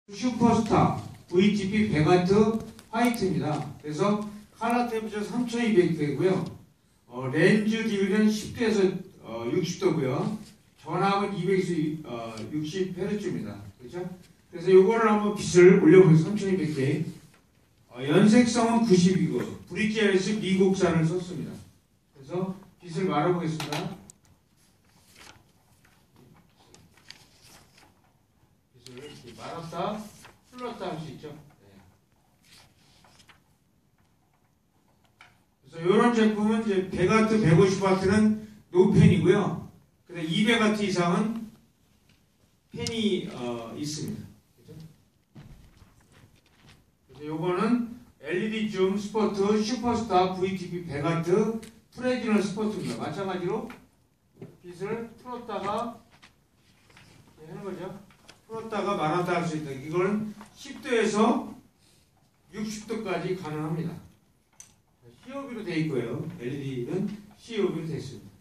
슈퍼스타 VTP 100W 화이트입니다. 그래서 칼라 템퍼처 3200도이고요. 렌즈 디그리는 10도에서 60도고요. 전압은 260Hz입니다. 그렇죠? 그래서 요거를 한번 빛을 올려보세요. 3200개. 연색성은 90이고 브리지아에서 미국산을 썼습니다. 그래서 빛을 말아보겠습니다. 빛을 이렇게 말았다, 풀렀다 할 수 있죠. 네. 그래서 이런 제품은 이제 100W, 150W는 노펜이고요. 그래서 200W 이상은 펜이 있습니다. 요거는 LED 줌 스포트 슈퍼스타 VTP 100W 프레지널 스포트입니다. 마찬가지로 빛을 풀었다가 하는 거죠. 풀었다가 말았다 할 수 있다. 이걸 10도에서 60도까지 가능합니다. COB로 되어 있고요. LED는 COB로 되어 있습니다.